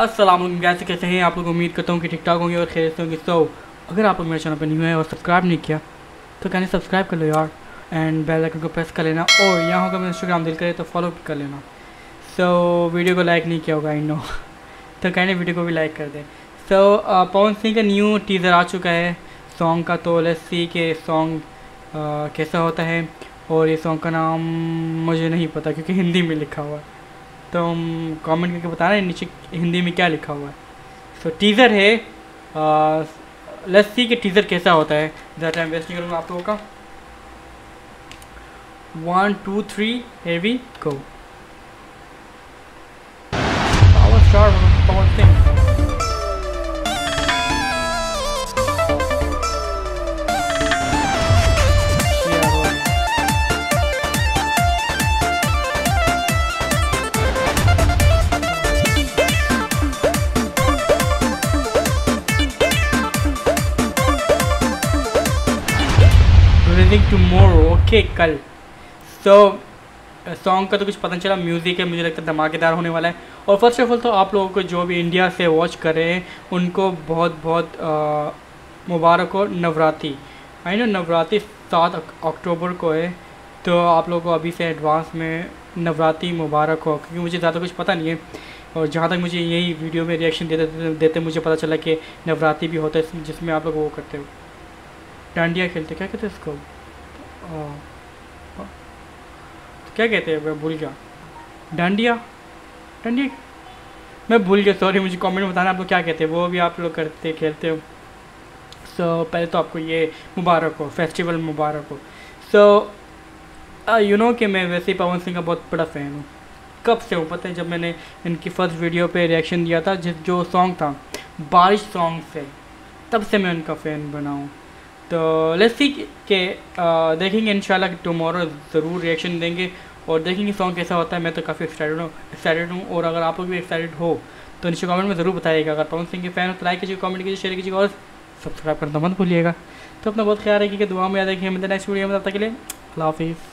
अस्सलाम वालेकुम, कैसे हैं आप लोग। उम्मीद करता हूँ कि ठीक ठाक होंगे और खैरियत से होंगे। तो अगर आप लोग मेरे चैनल पर न्यू है और सब्सक्राइब नहीं किया तो कहने सब्सक्राइब कर लो यार, एंड बेल आइकन को प्रेस कर लेना। और यहाँ होगा मेरा इंस्टाग्राम, दिल करे तो फॉलो भी कर लेना। सो वीडियो को लाइक नहीं किया होगा, आई नो तो कहने वीडियो को भी लाइक कर दें। सो पवन सिंह का न्यू टीज़र आ चुका है सॉन्ग का, तो लेट्स सी के सॉन्ग कैसा होता है। और ये सॉन्ग का नाम मुझे नहीं पता क्योंकि हिंदी में लिखा हुआ है, तो हम कमेंट करके बता रहे हैं नीचे हिंदी में क्या लिखा हुआ है। सो टीज़र है, लेट्स सी कि टीज़र कैसा होता है। ज़्यादा टाइम वेस्ट नहीं करूँगा आप लोगों का। 1 2 3 here we go। Power star Pawan Singh. Releasing tomorrow, okay कल। सो सॉन्ग का तो कुछ पता नहीं चला, म्यूज़िक है, मुझे लगता है धमाकेदार होने वाला है। और फर्स्ट ऑफ ऑल तो आप लोगों को जो भी इंडिया से वॉच कर रहे हैं उनको बहुत बहुत मुबारक हो। Navratri, I know Navratri 7 October को है, तो आप लोगों को अभी से एडवांस में नवरात्रि मुबारक हो, क्योंकि मुझे ज़्यादा कुछ पता नहीं है। और जहाँ तक मुझे यही वीडियो में रिएक्शन देते मुझे पता चला कि नवरात्रि भी होता है जिसमें आप लोग वो करते हो, डांडिया खेलते, क्या कहते हैं इसको, क्या कहते हैं, मैं भूल गया। डांडिया डांडिया मैं भूल गया, सॉरी। मुझे कमेंट में बताना आप लोग क्या कहते हैं, वो भी आप लोग करते खेलते हो। सो पहले तो आपको ये मुबारक हो, फेस्टिवल मुबारक हो। सो यू नो कि मैं वैसे ही पवन सिंह का बहुत बड़ा फ़ैन हूँ। कब से हूँ पता है, जब मैंने इनकी फ़र्स्ट वीडियो पे रिएक्शन दिया था, जो सॉन्ग था बारिश सॉन्ग से, तब से मैं उनका फ़ैन बना हूँ। तो लेट्स सी के देखेंगे इंशाल्लाह टुमारो ज़रूर रिएक्शन देंगे और देखेंगे सॉन्ग कैसा होता है। मैं तो काफ़ी एक्साइटेड हूँ और अगर आप लोग भी एक्साइटेड हो तो नीचे कमेंट में ज़रूर बताइएगा। अगर पवन सिंह के फ़ैन हो तो लाइक कीजिए, कमेंट कीजिए, शेयर कीजिएगा और सब्सक्राइब करना मत भूलिएगा। तो अपना बहुत ख्याल रखिएगा, दुआ में याद रखिए। मिलते हैं नेक्स्ट वीडियो में, तब तक के लिए अल्लाह हाफिज़।